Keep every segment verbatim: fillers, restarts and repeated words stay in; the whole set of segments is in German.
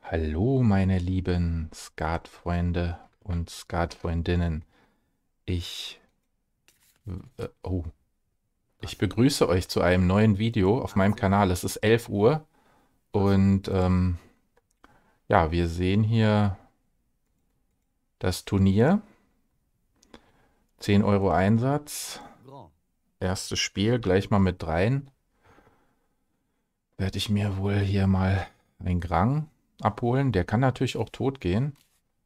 Hallo, meine lieben Skatfreunde und Skatfreundinnen. Ich, äh, oh, ich Passe. begrüße euch zu einem neuen Video auf meinem achtzehn. Kanal. Es ist elf Uhr Passe. und ähm, ja, wir sehen hier das Turnier. zehn Euro Einsatz. Grand. Erstes Spiel, gleich mal mit rein. Werde ich mir wohl hier mal einen Grang abholen. Der kann natürlich auch tot gehen.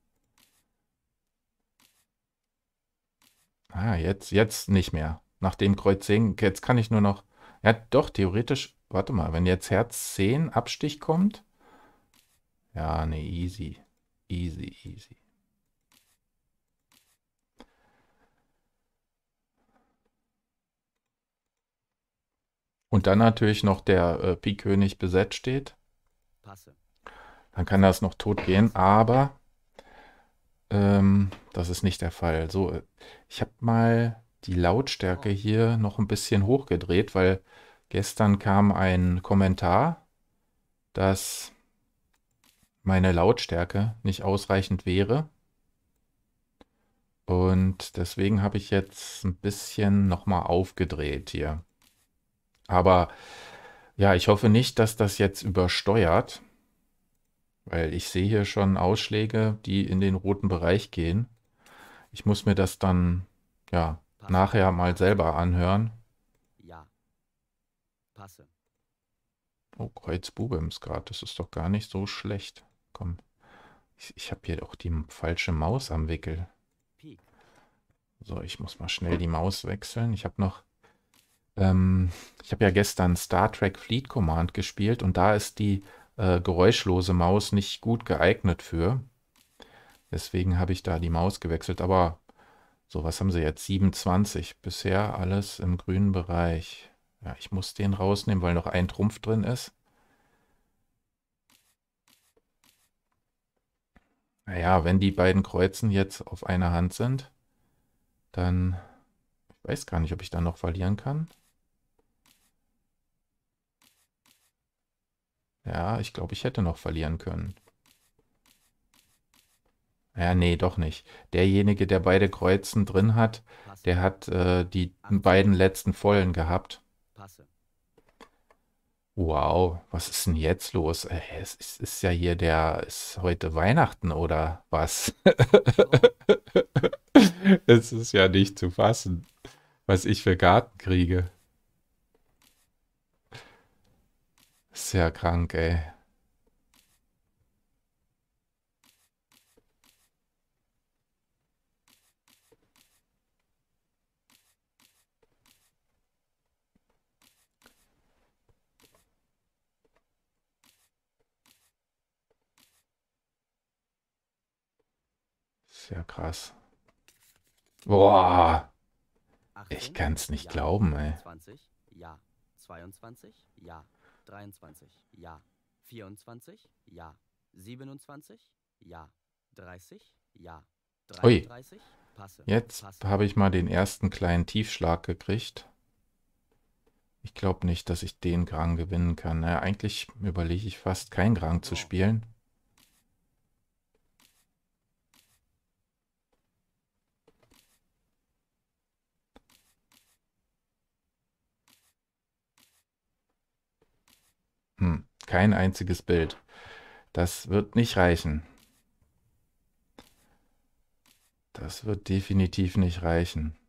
Ah, jetzt, jetzt nicht mehr. Nach dem Kreuz zehn, jetzt kann ich nur noch. Ja, doch, theoretisch. Warte mal, wenn jetzt Herz zehn Abstich kommt. Ja, nee, easy. Easy, easy. Und dann natürlich noch der äh, Pik König besetzt steht. Passe. Dann kann das noch tot gehen, Passe. aber ähm, das ist nicht der Fall. So, äh, ich habe mal die Lautstärke Grand. hier noch ein bisschen hochgedreht, weil gestern kam ein Kommentar, dass meine Lautstärke nicht ausreichend wäre. Und deswegen habe ich jetzt ein bisschen nochmal aufgedreht hier. Aber ja, ich hoffe nicht, dass das jetzt übersteuert, weil ich sehe hier schon Ausschläge, die in den roten Bereich gehen. Ich muss mir das dann ja Passe. nachher mal achtzehn. selber anhören. Ja. Passe. Oh, Kreuz Bube im Skat, das ist doch gar nicht so schlecht. Komm, ich, ich habe hier auch die falsche Maus am Wickel. Pik. So, ich muss mal schnell die Maus wechseln. Ich habe noch Ähm, ich habe ja gestern Star Trek Fleet Command gespielt und da ist die äh, geräuschlose Maus nicht gut geeignet für. Deswegen habe ich da die Maus gewechselt. Aber so, was haben sie jetzt? siebenundzwanzig. Bisher alles im grünen Bereich. Ja, ich muss den rausnehmen, weil noch ein Trumpf drin ist. Naja, wenn die beiden Kreuzen jetzt auf einer Hand sind, dann, ich weiß gar nicht, ob ich da noch verlieren kann. Ja, ich glaube, ich hätte noch verlieren können. Ja, nee, doch nicht. Derjenige, der beide Kreuzen drin hat, Passe. der hat äh, die achtzehn. beiden letzten vollen gehabt. Passe. Wow, was ist denn jetzt los? Äh, Es ist, ist ja hier der, ist heute Weihnachten oder was? Grand. Es ist ja nicht zu fassen, was ich für Karten kriege. Ist ja krank, ey. Ist ja krass. Boah, ich achtzehn. kann es nicht Ja. glauben, ey. zwanzig. Ja. zweiundzwanzig. Ja. dreiundzwanzig. Ja. vierundzwanzig. Ja. siebenundzwanzig. Ja. dreißig. Ja. Ui, dreiunddreißig. Passe. jetzt Passe. habe ich mal den ersten kleinen Tiefschlag gekriegt. Ich glaube nicht, dass ich den Grang gewinnen kann. Naja, eigentlich überlege ich fast, kein Grang zu Grand. spielen. Hm, kein einziges Bild. Das wird nicht reichen. Das wird definitiv nicht reichen.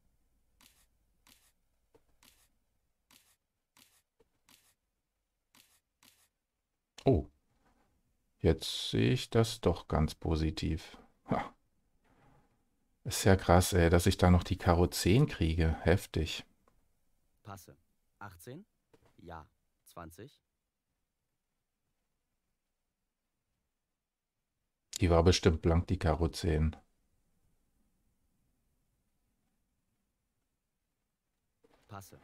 Oh, jetzt sehe ich das doch ganz positiv. Ha, ist ja krass, ey, dass ich da noch die Karo zehn kriege. Heftig. Passe. achtzehn. Ja. zwanzig. Die war bestimmt blank, die Karo zehn. Passe.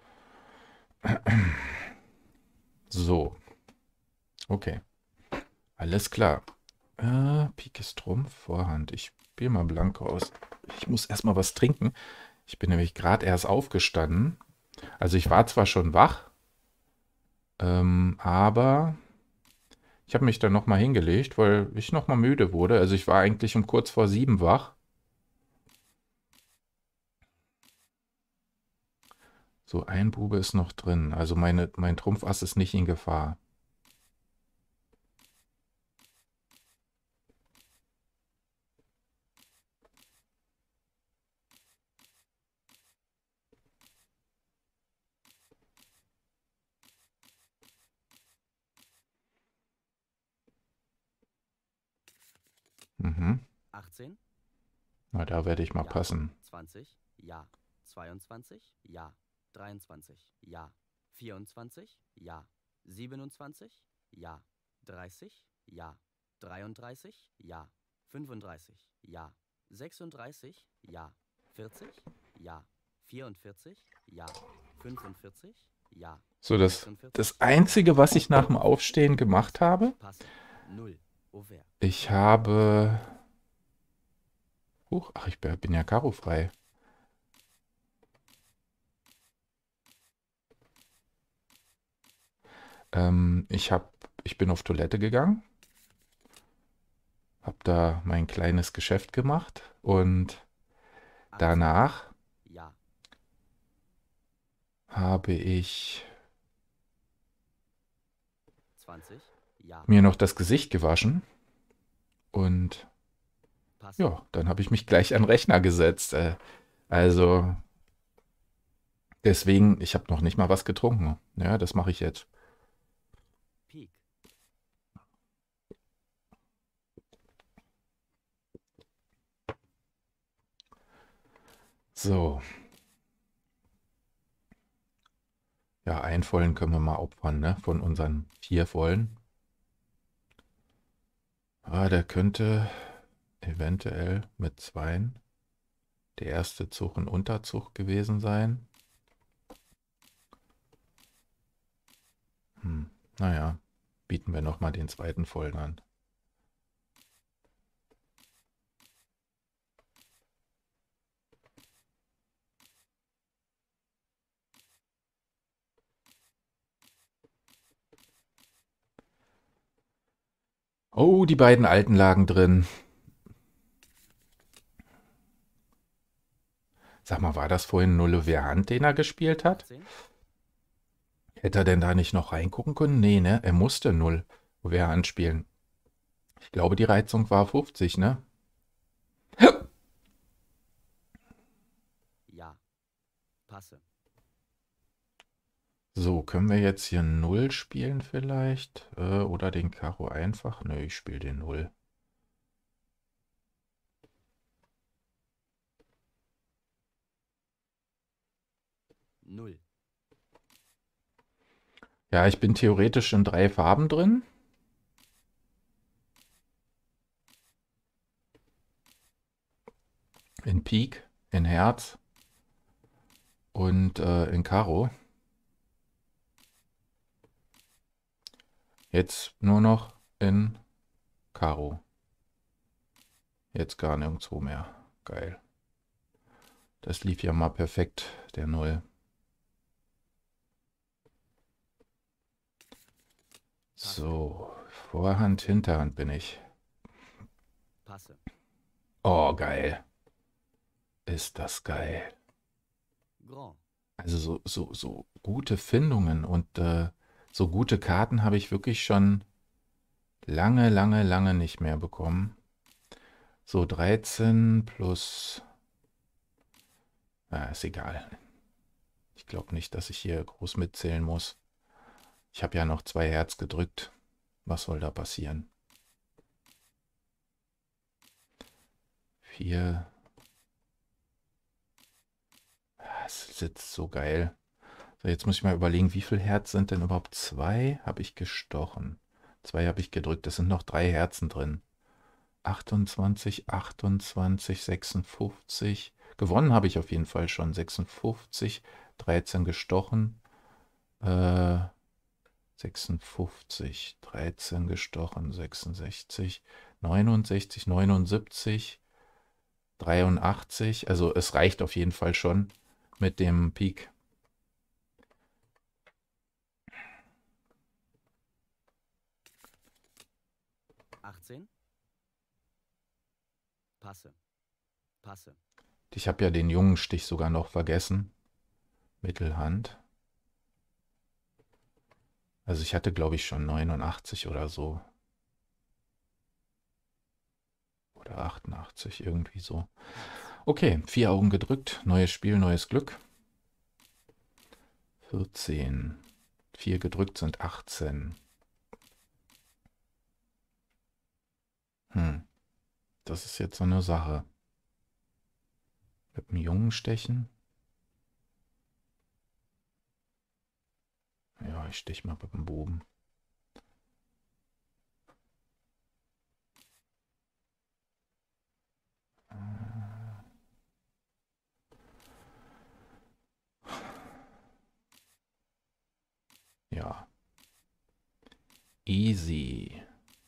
So, okay. Alles klar. Äh, Pik ist Trumpf, Vorhand. Ich spiele mal Blank aus. Ich muss erstmal was trinken. Ich bin nämlich gerade erst aufgestanden. Also ich war zwar schon wach, ähm, aber Ich habe mich dann nochmal hingelegt, weil ich nochmal müde wurde. Also ich war eigentlich um kurz vor sieben wach. So, ein Bube ist noch drin. Also meine, mein Trumpfass ist nicht in Gefahr. Mhm. achtzehn, Na, da werde ich mal ja. passen. zwanzig, ja. zweiundzwanzig, ja. dreiundzwanzig, ja. vierundzwanzig, ja. siebenundzwanzig, ja. dreißig, ja. dreiunddreißig, ja. fünfunddreißig, ja. sechsunddreißig, ja. vierzig, ja. vierundvierzig, ja. fünfundvierzig, ja. So, das, sechsundvierzig, das Einzige, was ich nach dem Aufstehen gemacht habe, Passe. null. Auvert. ich habe... Huch, ach, ich bin bin ja karofrei. Ähm, ich hab, ich bin auf Toilette gegangen, habe da mein kleines Geschäft gemacht und achtzehn, danach ja. habe ich zwanzig, ja. mir noch das Gesicht gewaschen und Passe. ja, dann habe ich mich gleich an den Rechner gesetzt. Äh, also deswegen, ich habe noch nicht mal was getrunken. Ja, das mache ich jetzt. Pik. So. Ja, einen vollen können wir mal opfern, ne? Von unseren vier vollen. Ah, der könnte eventuell mit zweien der erste Zug ein Unterzug gewesen sein. Hm, naja, bieten wir nochmal den zweiten vollen an. Oh, die beiden alten lagen drin. Sag mal, war das vorhin Nulle wer Hand, den er gespielt hat? achtzehn, Hätte er denn da nicht noch reingucken können? Nee, ne? Er musste Null wer Hand spielen. Ich glaube, die Reizung war fünfzig, ne? ja. Passe. So, können wir jetzt hier Null spielen vielleicht? Äh, oder den Karo einfach? Nö, ich spiele den Null. null. Ja, ich bin theoretisch in drei Farben drin. In Pik, in Herz und äh, in Karo. Jetzt nur noch in Karo. Jetzt gar nirgendwo mehr. Geil. Das lief ja mal perfekt, der Null. So, Vorhand, Hinterhand bin ich. Passe. Oh, geil. Ist das geil. Grand. Also so, so, so gute Findungen und äh, so gute Karten habe ich wirklich schon lange, lange, lange nicht mehr bekommen. So dreizehn plus... Ja, ist egal. Ich glaube nicht, dass ich hier groß mitzählen muss. Ich habe ja noch zwei Herz gedrückt. Was soll da passieren? Vier. Es sitzt so geil. So, jetzt muss ich mal überlegen, wie viel Herz sind denn überhaupt? Zwei habe ich gestochen. Zwei habe ich gedrückt. Es sind noch drei Herzen drin. achtundzwanzig, achtundzwanzig, sechsundfünfzig. Gewonnen habe ich auf jeden Fall schon. sechsundfünfzig, dreizehn gestochen. Äh, sechsundfünfzig, dreizehn gestochen, sechsundsechzig, neunundsechzig, neunundsiebzig, dreiundachtzig. Also es reicht auf jeden Fall schon mit dem Pik. achtzehn. Passe. Passe. Ich habe ja den jungen Stich sogar noch vergessen. Mittelhand. Also ich hatte, glaube ich, schon neunundachtzig oder so. Oder achtundachtzig, irgendwie so. Okay, vier Augen gedrückt. Neues Spiel, neues Glück. vierzehn. vier gedrückt sind achtzehn. Hm. Das ist jetzt so eine Sache. Mit dem Jungen stechen. Ja, ich stich mal mit dem Buben. Ja. Easy.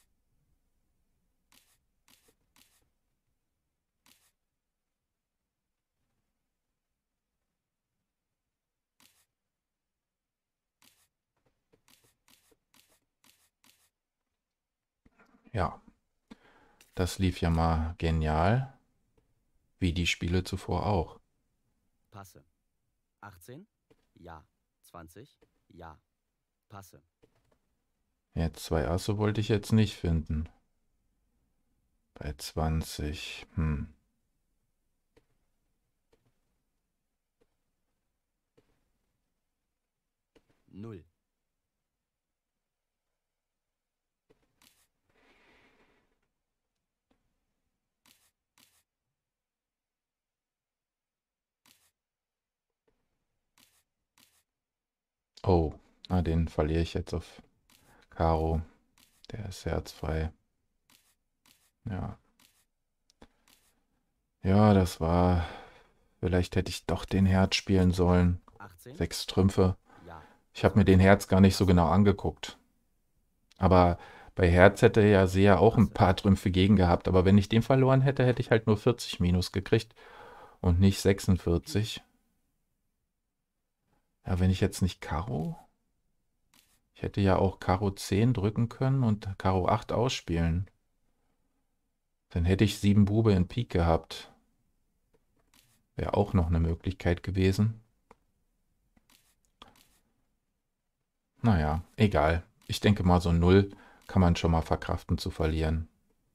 Ja. Das lief ja mal genial. Wie die Spiele zuvor auch. Passe. achtzehn. Ja. zwanzig. Ja. Passe. Jetzt zwei Asse wollte ich jetzt nicht finden. Bei zwanzig. Hm. Null. Oh, na, den verliere ich jetzt auf Karo. Der ist herzfrei. Ja. Ja, das war. Vielleicht hätte ich doch den Herz spielen sollen. achtzehn. Sechs Trümpfe. Ja. Ich habe mir den Herz gar nicht so genau angeguckt. Aber bei Herz hätte ja Seher auch ein paar Trümpfe gegen gehabt. Aber wenn ich den verloren hätte, hätte ich halt nur vierzig minus gekriegt und nicht sechsundvierzig. Ja, wenn ich jetzt nicht Karo. Ich hätte ja auch Karo zehn drücken können und Karo acht ausspielen. Dann hätte ich sieben Bube in Pik gehabt. Wäre auch noch eine Möglichkeit gewesen. Naja, egal. Ich denke mal, so null kann man schon mal verkraften zu verlieren.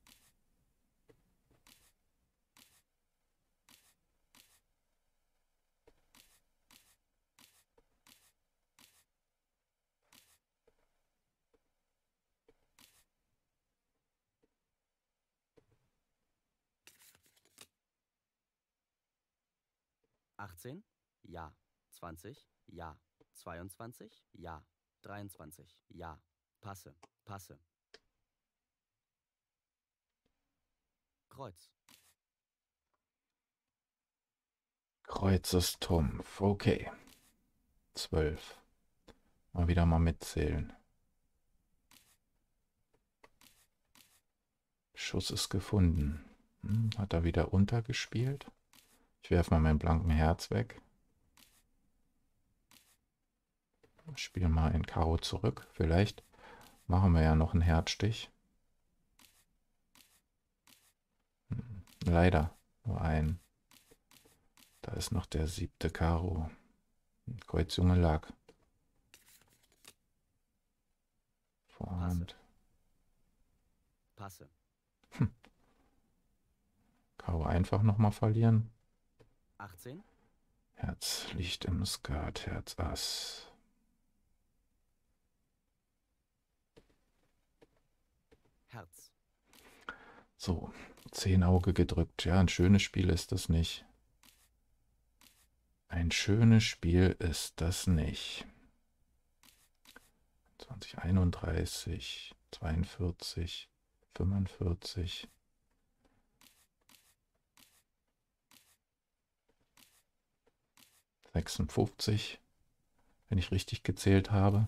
achtzehn. Ja. zwanzig. Ja. zweiundzwanzig. Ja. dreiundzwanzig. Ja. Passe. Passe. Kreuz. Kreuz ist Trumpf. Okay. zwölf. Mal wieder mal mitzählen. Schuss ist gefunden. Hm, hat er wieder untergespielt? Ich werfe mal meinen blanken Herz weg. Spiele mal in Karo zurück. Vielleicht machen wir ja noch einen Herzstich. Hm, leider nur ein. Da ist noch der siebte Karo. Kreuz Junge lag. Vorhand. Passe. Hm. Karo einfach nochmal verlieren. achtzehn. Herz liegt im Skat. Herz Ass. Herz. So, zehn Auge gedrückt. Ja, ein schönes Spiel ist das nicht. Ein schönes Spiel ist das nicht. zwanzig, einunddreißig, zweiundvierzig, fünfundvierzig. sechsundfünfzig, wenn ich richtig gezählt habe.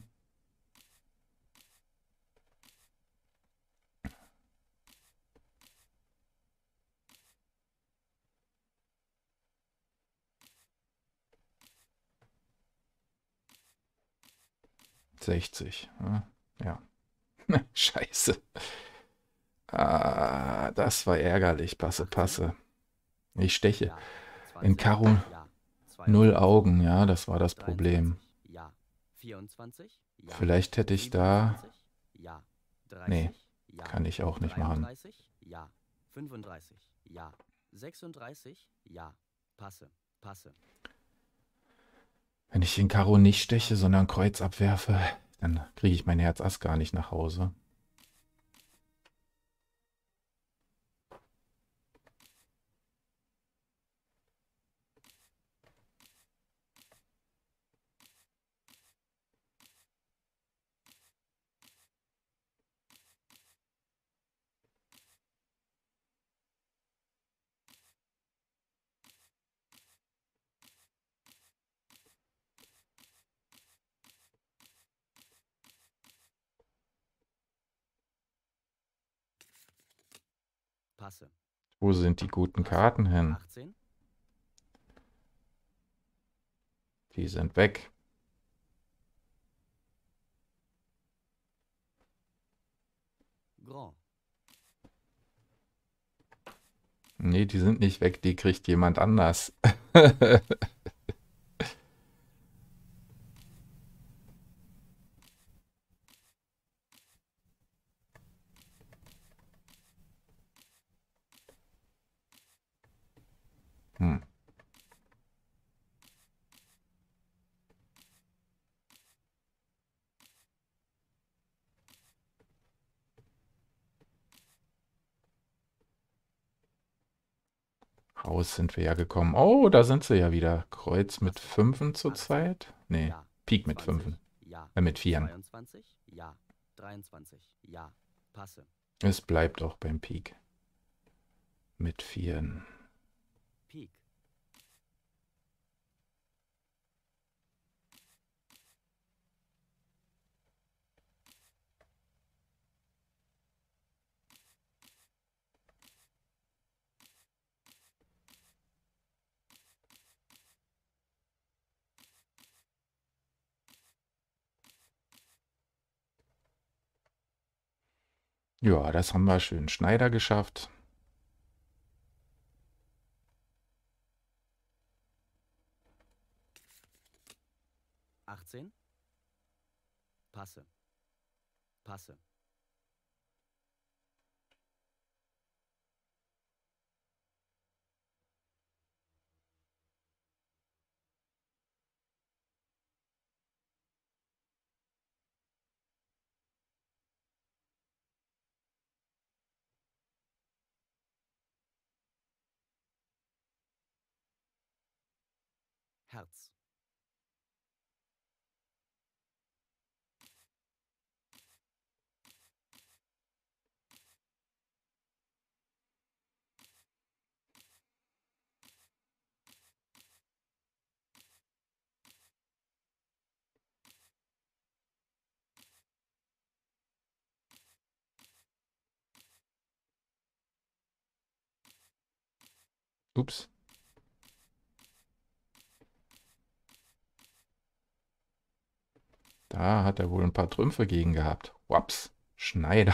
sechzig. Ja. Scheiße. Ah, das war ärgerlich. Passe, achtzehn, passe. Ich steche. ja. In zwanzig, Karo ja. null zweiundzwanzig, Augen, ja, ja. das war das Problem. dreiundzwanzig, ja. vierundzwanzig, ja. Vielleicht hätte ich da... siebenundzwanzig, ja. Nee, dreißig, ja. kann ich auch nicht machen. dreiunddreißig, ja. fünfunddreißig, ja. sechsunddreißig, ja. Passe, passe. Wenn ich in Karo nicht steche, Passe. sondern Kreuz abwerfe, dann kriege ich mein Herz Ass gar nicht nach Hause. Passe. Wo sind die guten Passe. Karten hin? achtzehn. Die sind weg. Grand. Nee, die sind nicht weg, die kriegt jemand anders. Hm. Raus sind wir ja gekommen. Oh, da sind sie ja wieder. Kreuz mit Passe. Fünfen achtzehn, zurzeit. Nee, ja. Pik mit zwanzig, Fünfen. ja. Äh, mit Vieren. zweiundzwanzig, ja. dreiundzwanzig, ja. Passe. Es bleibt auch beim Pik. Mit Vieren. Pik. Ja, das haben wir schön Schneider geschafft. achtzehn. Passe. Passe. Herz. Ups. Da hat er wohl ein paar Trümpfe gegen gehabt. Waps. Schneider.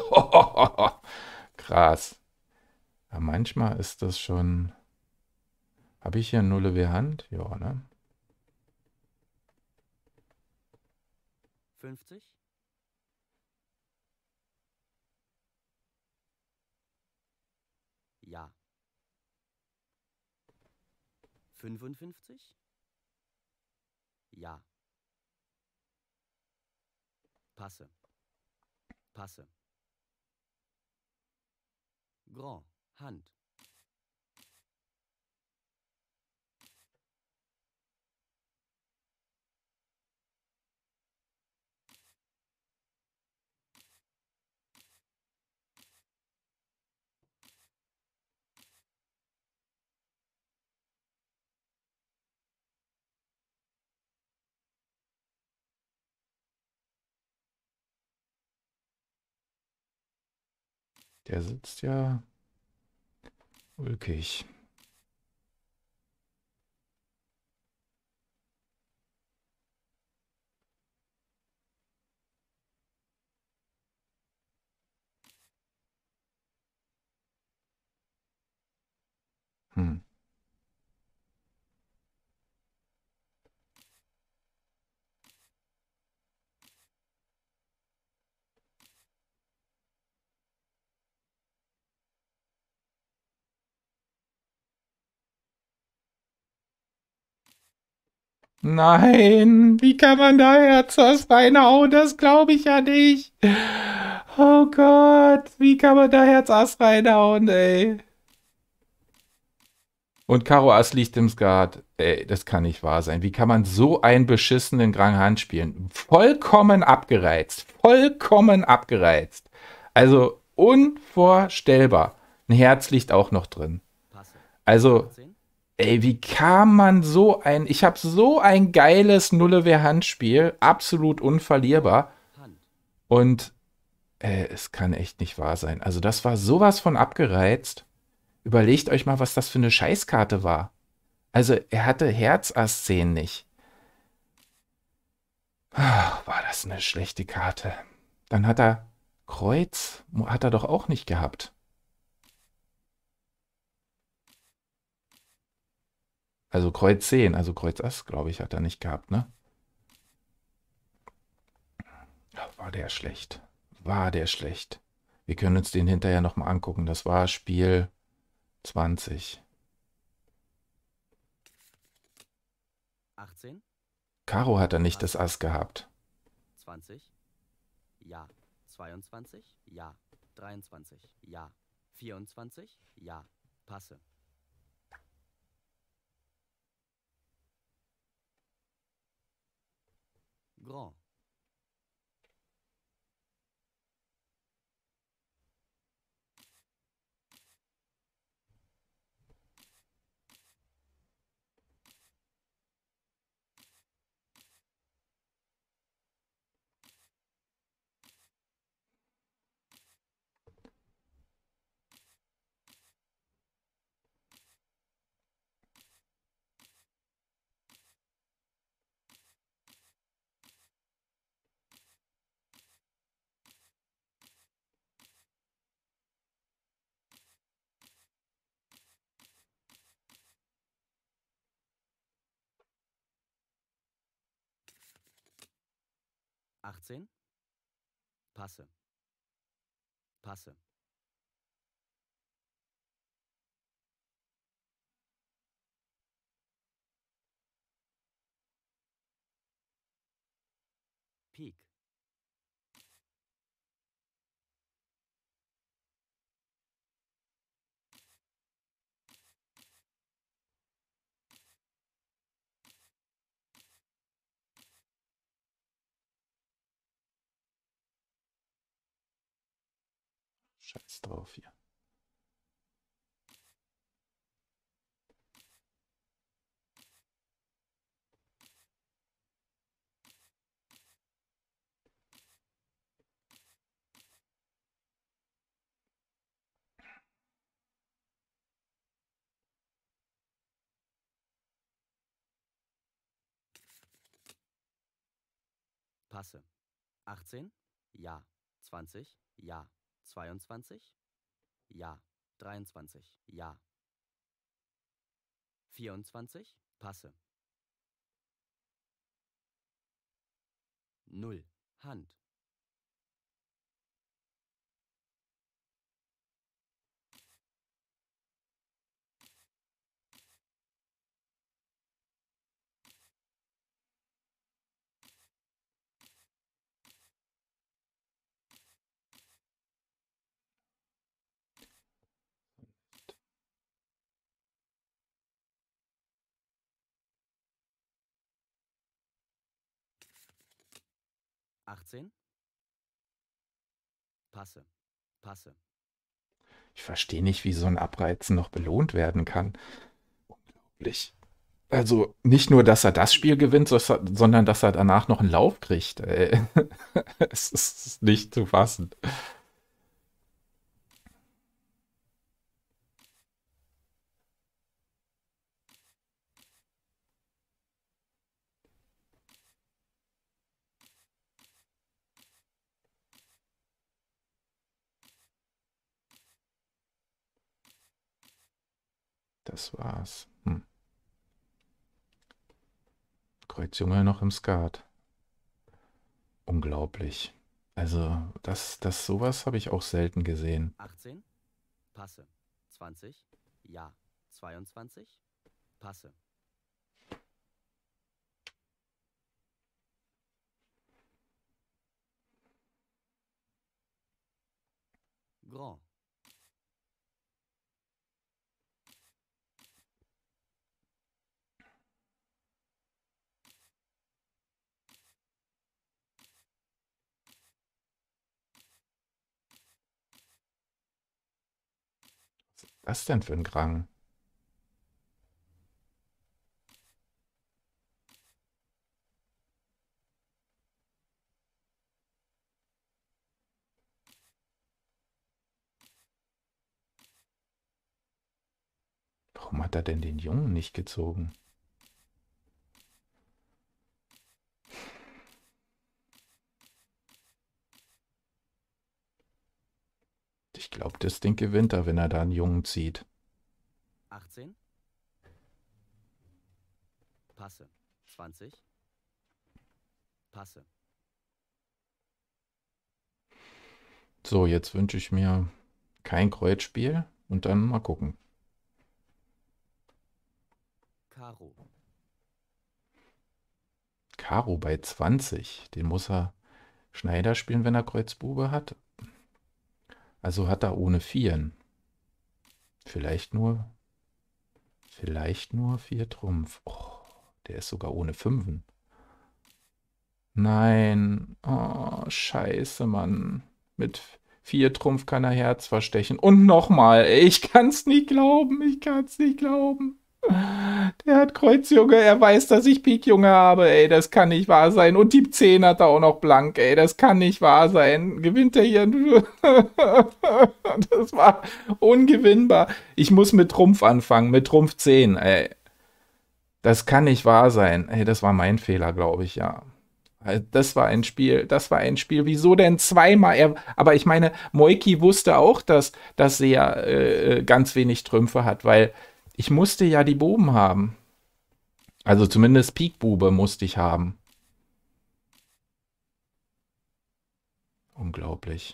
Krass. Ja, manchmal ist das schon... Habe ich hier eine Nulle W Hand? Ja, ne? fünfzig. Ja. fünfundfünfzig. Ja. Passe. Passe. Grand. Hand. Der sitzt ja ulkig. Nein, wie kann man da Herz aus reinhauen? Das glaube ich ja nicht. Oh Gott, wie kann man da Herz Ass reinhauen, ey? Und Karo Ass liegt im Skat. Ey, das kann nicht wahr sein. Wie kann man so einen beschissenen Grand Hand spielen? Vollkommen abgereizt. Vollkommen abgereizt. Also unvorstellbar. Ein Herz liegt auch noch drin. Passe. Also, achtzehn. ey, wie kann man so ein... Ich habe so ein geiles Nulle-Wehr-Handspiel. Absolut unverlierbar. Hand. Und äh, es kann echt nicht wahr sein. Also das war sowas von abgereizt. Überlegt euch mal, was das für eine Scheißkarte war. Also er hatte Herz-Ass zehn nicht. Ah, war das eine schlechte Karte. Dann hat er Kreuz, hat er doch auch nicht gehabt. Also Kreuz zehn, also Kreuz Ass, glaube ich, hat er nicht gehabt, ne? Ja, war der schlecht. War der schlecht. Wir können uns den hinterher nochmal angucken. Das war Spiel zwanzig. achtzehn. Karo hat er nicht das Passe. Ass gehabt. zwanzig. Ja. zweiundzwanzig. Ja. dreiundzwanzig. Ja. vierundzwanzig. Ja. Passe. Grand. achtzehn. Passe. Passe. Pik. Scheiß drauf hier. Passe. achtzehn. Ja. zwanzig. Ja. zweiundzwanzig. Ja. dreiundzwanzig. Ja. vierundzwanzig. Passe. null. Hand. achtzehn. Passe. Passe. Ich verstehe nicht, wie so ein Abreizen noch belohnt werden kann. Unglaublich. Also nicht nur, dass er das Spiel gewinnt, so- sondern dass er danach noch einen Lauf kriegt. Ey. Es ist nicht zu fassen. Das war's. Hm. Kreuzjunge noch im Skat. Unglaublich. Also, das, das, sowas habe ich auch selten gesehen. achtzehn. Passe. zwanzig. Ja. zweiundzwanzig. Passe. Grand. Was ist das denn für ein Grang? Warum hat er denn den Jungen nicht gezogen? Ich glaube, das Ding gewinnt er, wenn er da einen Jungen zieht. achtzehn. Passe. zwanzig. Passe. So, jetzt wünsche ich mir kein Kreuzspiel und dann mal gucken. Karo. Karo bei zwanzig. Den muss er Schneider spielen, wenn er Kreuz Bube hat. Also hat er ohne Vieren. Vielleicht nur, vielleicht nur vier Trumpf. Oh, der ist sogar ohne Fünfen. Nein. Oh, scheiße, Mann. Mit vier Trumpf kann er Herz verstechen. Und nochmal. Ey, ich kann's nicht glauben. Ich kann's nicht glauben. Der hat Kreuzjunge. Er weiß, dass ich Pikjunge habe. Ey, das kann nicht wahr sein. Und die zehn hat er auch noch blank. Ey, das kann nicht wahr sein. Gewinnt er hier? Das war ungewinnbar. Ich muss mit Trumpf anfangen. Mit Trumpf zehn. Ey, das kann nicht wahr sein. Ey, das war mein Fehler, glaube ich, ja. Das war ein Spiel, das war ein Spiel. Wieso denn zweimal? Er, aber ich meine, Moiki wusste auch, dass, dass sie ja äh, ganz wenig Trümpfe hat, weil ich musste ja die Buben haben. Also zumindest Pikbube musste ich haben. Unglaublich.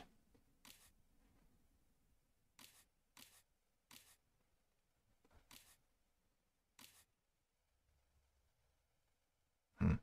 Hm.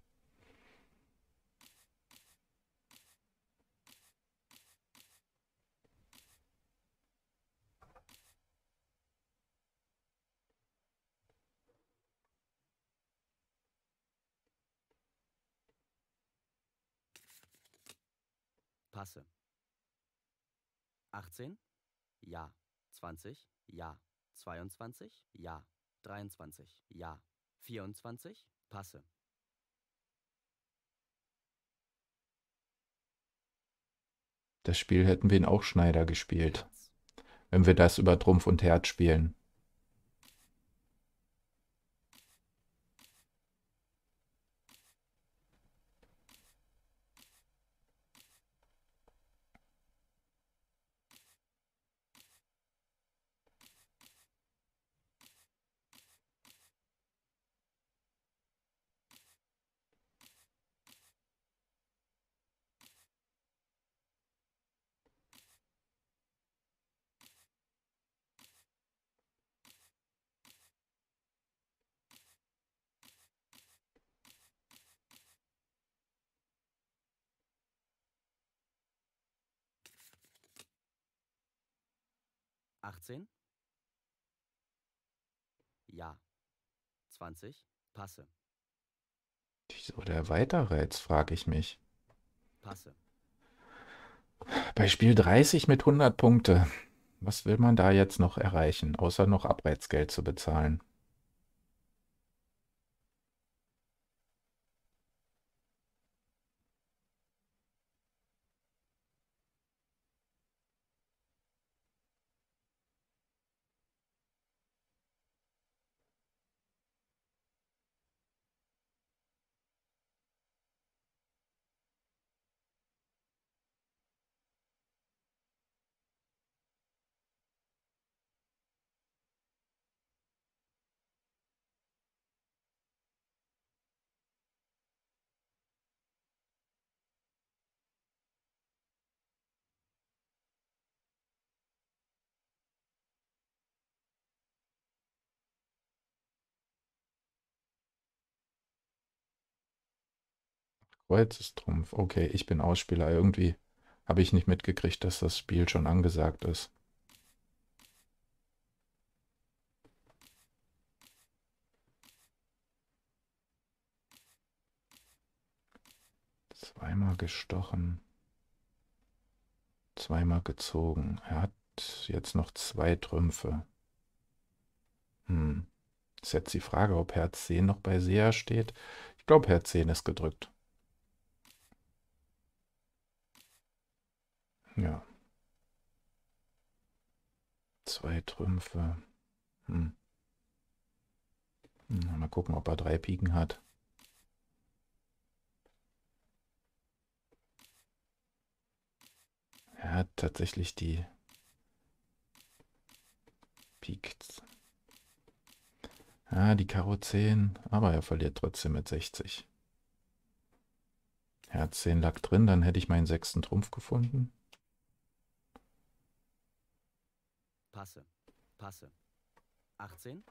Passe. achtzehn. Ja. zwanzig. Ja. zweiundzwanzig. Ja. dreiundzwanzig. Ja. vierundzwanzig. Passe. Das Spiel hätten wir ihn auch Schneider gespielt, Herz. wenn wir das über Trumpf und Herz spielen. achtzehn. Ja. zwanzig. Passe. Wieso der Weiterreiz, frage ich mich. Passe. Bei Spiel dreißig mit hundert Punkte. Was will man da jetzt noch erreichen, außer noch Abreizgeld zu bezahlen? Kreuz ist Trumpf. Okay, ich bin Ausspieler. Irgendwie Habe ich nicht mitgekriegt, dass das Spiel schon angesagt ist. Zweimal gestochen. Zweimal gezogen. Er hat jetzt noch zwei Trümpfe. Hm. Ist jetzt die Frage, ob Herz zehn noch bei Seher steht. Ich glaube, Herz zehn ist gedrückt. Ja. Zwei Trümpfe. Hm. Hm, mal gucken, ob er drei Piken hat. Er hat tatsächlich die Pik. Ja, die Karo zehn, aber er verliert trotzdem mit sechzig. Herz zehn lag drin, dann hätte ich meinen sechsten Trumpf gefunden. Passe. Passe. achtzehn.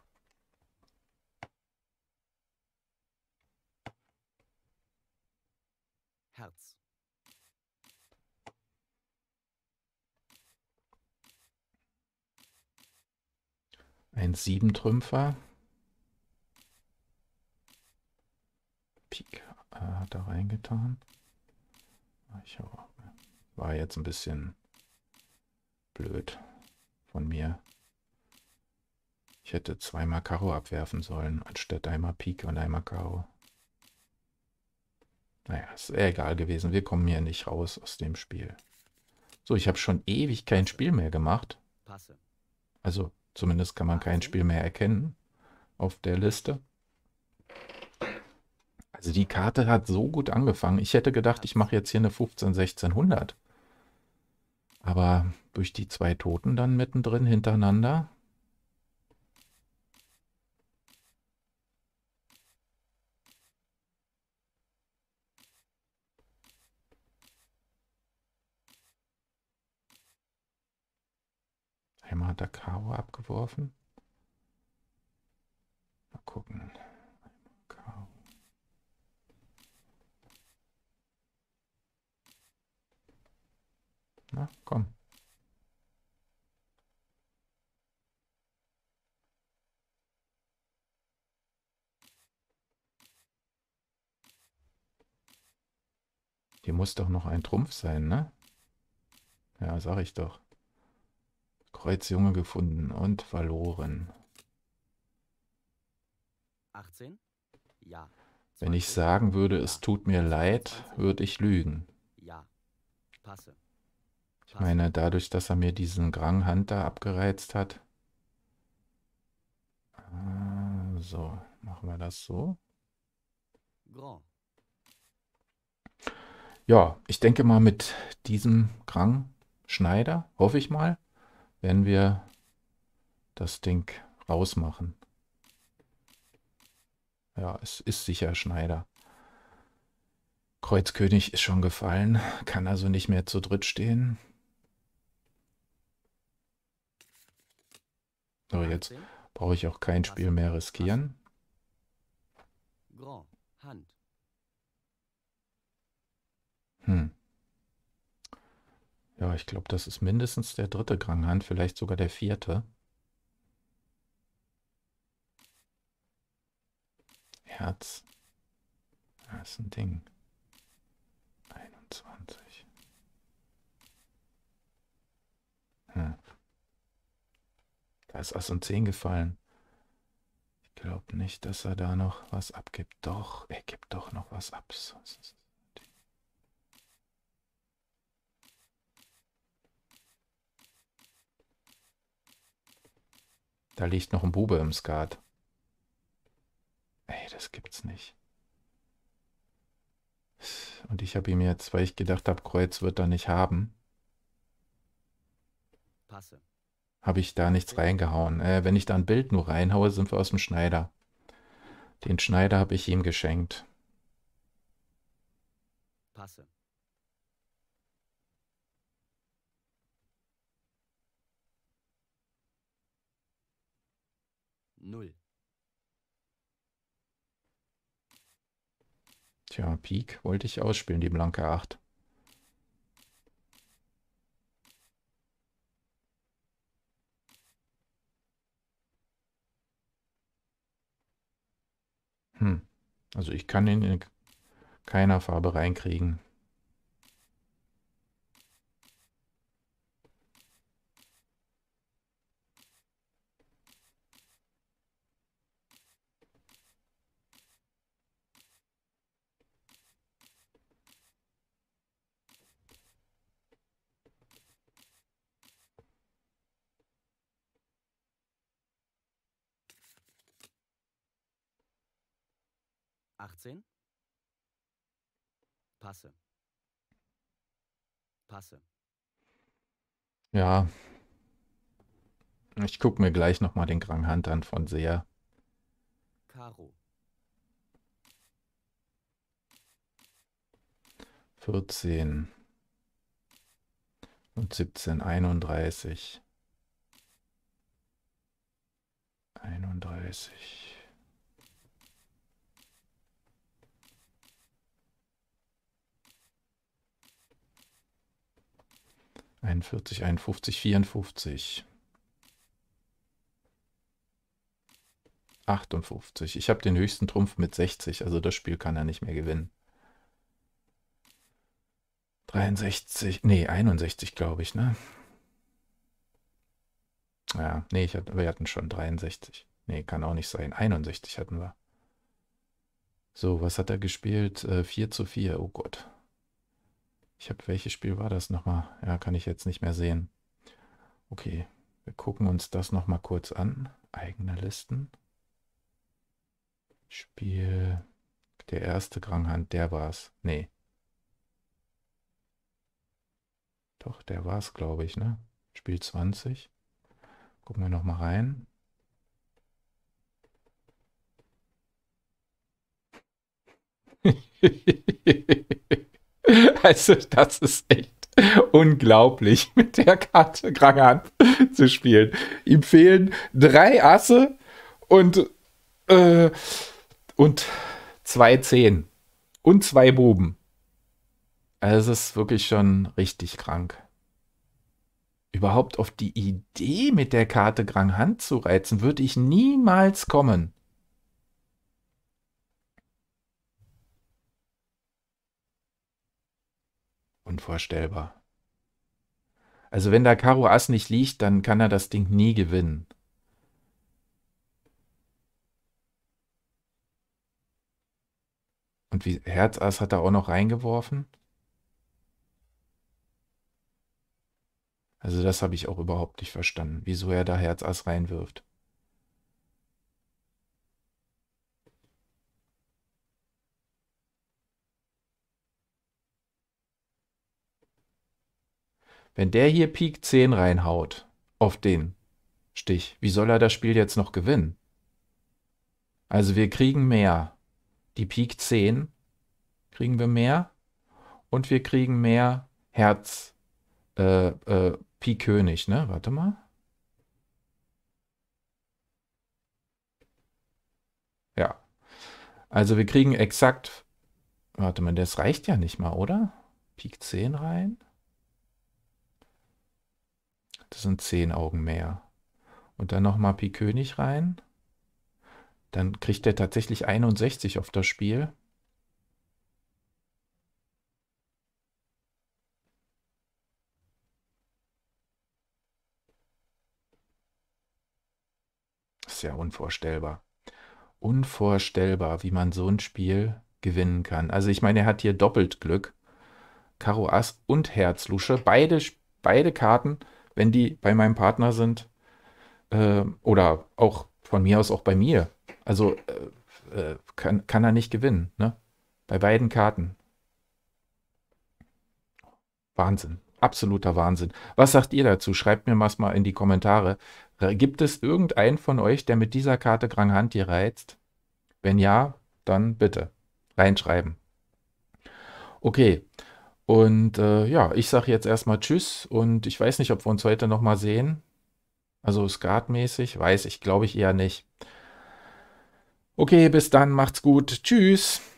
Herz. Ein sieben Trümpfer. Pik äh, hat er reingetan. Ich war jetzt ein bisschen blöd von mir. Ich hätte zweimal Karo abwerfen sollen, anstatt einmal Pik und einmal Karo. Naja, ist egal gewesen. Wir kommen hier nicht raus aus dem Spiel. So, ich habe schon ewig kein Spiel mehr gemacht. Passe. Also zumindest kann man kein Spiel mehr erkennen auf der Liste. Also die Karte hat so gut angefangen. Ich hätte gedacht, ich mache jetzt hier eine fünfzehn sechzehnhundert. Aber durch die zwei Toten dann mittendrin hintereinander. Einmal hat er Karo abgeworfen. Mal gucken. Karo. Na, komm. Hier muss doch noch ein Trumpf sein, ne? Ja, sag ich doch. Kreuz Junge gefunden und verloren. achtzehn. Ja. Wenn ich zwanzig. sagen würde, Ja. es tut mir leid, zweiundzwanzig. würde ich lügen. Ja. Passe. Ich Passe. meine, dadurch, dass er mir diesen Grand Hunter abgereizt hat. Ah, so, machen wir das so. Grand. Ja, ich denke mal, mit diesem Grand Schneider, hoffe ich mal, werden wir das Ding rausmachen. Ja, es ist sicher Schneider. Kreuzkönig ist schon gefallen, kann also nicht mehr zu dritt stehen. So, jetzt achtzehn. brauche ich auch kein Spiel mehr riskieren. Grand. Hand. Hm. Ja, ich glaube, das ist mindestens der dritte Grand Hand, vielleicht sogar der vierte. Herz. Das ist ein Ding. einundzwanzig. Hm. Da ist Ass und zehn gefallen. Ich glaube nicht, dass er da noch was abgibt. Doch, er gibt doch noch was ab. Da liegt noch ein Bube im Skat. Ey, das gibt's nicht. Und ich habe ihm jetzt, weil ich gedacht habe, Kreuz wird er nicht haben, Passe. habe ich da nichts reingehauen. Äh, wenn ich da ein Bild nur reinhaue, sind wir aus dem Schneider. Den Schneider habe ich ihm geschenkt. Passe. Null. Tja, Pik wollte ich ausspielen, die blanke acht. Hm. Also ich kann ihn in keiner Farbe reinkriegen. achtzehn. Passe. Passe. Ja, ich gucke mir gleich nochmal den Grand Hand an von Seher. Karo. vierzehn und siebzehn, einunddreißig. einunddreißig. einundvierzig, einundfünfzig, vierundfünfzig. achtundfünfzig. Ich habe den höchsten Trumpf mit sechzig, also das Spiel kann er nicht mehr gewinnen. dreiundsechzig, nee, einundsechzig glaube ich, ne? Ja, nee, ich hatte, wir hatten schon dreiundsechzig. Nee, kann auch nicht sein. einundsechzig hatten wir. So, was hat er gespielt? Äh, vier zu vier, oh Gott. Ich habe, welches Spiel war das nochmal? Ja, kann ich jetzt nicht mehr sehen. Okay, wir gucken uns das nochmal kurz an. Eigene Listen. Spiel, der erste Grand Hand, der war's. Nee. Doch, der war's, glaube ich, ne? Spiel zwanzig. Gucken wir nochmal rein. Also, das ist echt unglaublich, mit der Karte Grand Hand zu spielen. Ihm fehlen drei Asse und, äh, und zwei Zehen und zwei Buben. Also, es ist wirklich schon richtig krank. Überhaupt auf die Idee, mit der Karte Grand Hand zu reizen, würde ich niemals kommen. Unvorstellbar. Also wenn da Karo Ass nicht liegt, dann kann er das Ding nie gewinnen. Und wie Herz Ass hat er auch noch reingeworfen. Also das habe ich auch überhaupt nicht verstanden, wieso er da Herz Ass reinwirft. Wenn der hier Pik zehn reinhaut auf den Stich, wie soll er das Spiel jetzt noch gewinnen? Also wir kriegen mehr. Die Pik zehn kriegen wir mehr und wir kriegen mehr Herz äh, äh, Pik König, ne? Warte mal. Ja. Also wir kriegen exakt, warte mal, das reicht ja nicht mal, oder? Pik zehn rein. Das sind zehn Augen mehr. Und dann nochmal Pik König rein. Dann kriegt er tatsächlich einundsechzig auf das Spiel. Das ist ja unvorstellbar. Unvorstellbar, wie man so ein Spiel gewinnen kann. Also ich meine, er hat hier doppelt Glück. Karo Ass und Herz Lusche. Beide, beide Karten, wenn die bei meinem Partner sind, äh, oder auch von mir aus auch bei mir. Also äh, äh, kann, kann er nicht gewinnen, ne? Bei beiden Karten. Wahnsinn. Absoluter Wahnsinn. Was sagt ihr dazu? Schreibt mir was mal in die Kommentare. Äh, Gibt es irgendeinen von euch, der mit dieser Karte Grand Hand hier reizt? Wenn ja, dann bitte reinschreiben. Okay. Und äh, ja, ich sage jetzt erstmal Tschüss und ich weiß nicht, ob wir uns heute nochmal sehen. Also skatmäßig, weiß ich, glaube ich eher nicht. Okay, bis dann, macht's gut. Tschüss.